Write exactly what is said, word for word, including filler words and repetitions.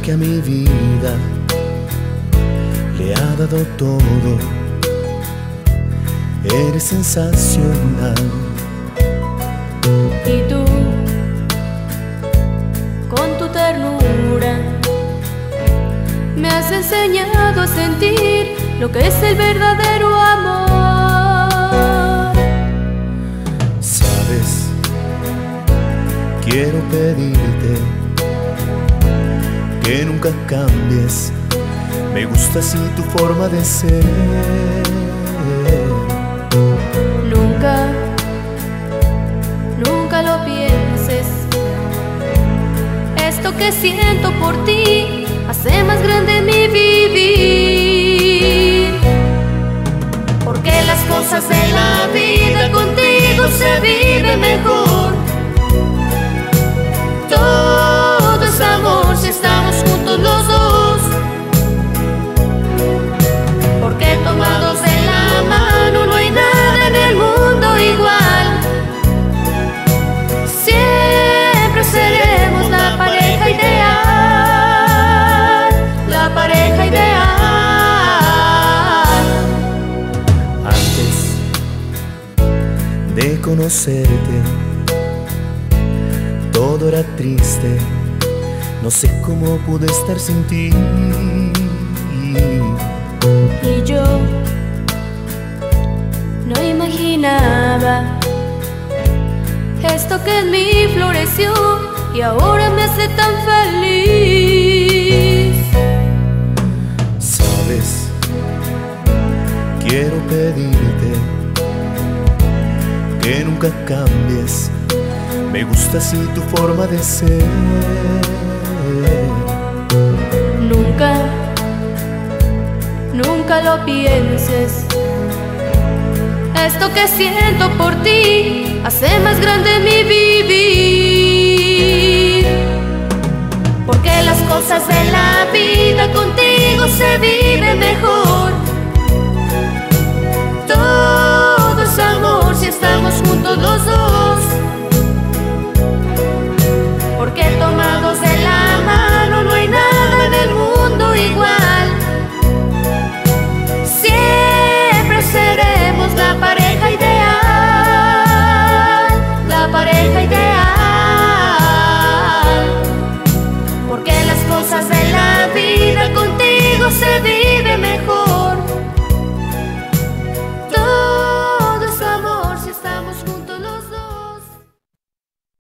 que a mi vida le ha dado todo. Eres sensacional. Y tú, con tu ternura, me has enseñado a sentir lo que es el verdadero amor. Sabes, quiero pedirte que nunca cambies. Me gusta así tu forma de ser. Nunca, nunca lo pienses. Esto que siento por ti hace más grande mi vivir. Porque las cosas de la vida contigo se viven mejor. Todo es amor si estamos juntos los dos. Porque tomados de la mano no hay nada en el mundo igual. Siempre seremos la pareja ideal, la pareja ideal. Antes de conocerte, todo era triste. No sé cómo pude estar sin ti. Y yo no imaginaba esto que en mí floreció y ahora me hace tan feliz. Sabes, quiero pedirte que nunca cambies. Me gusta así tu forma de ser. Nunca, nunca lo pienses. Esto que siento por ti hace más grande mi vivir. Porque las cosas de la vida contigo se viven mejor. Todo es amor si estamos juntos los dos.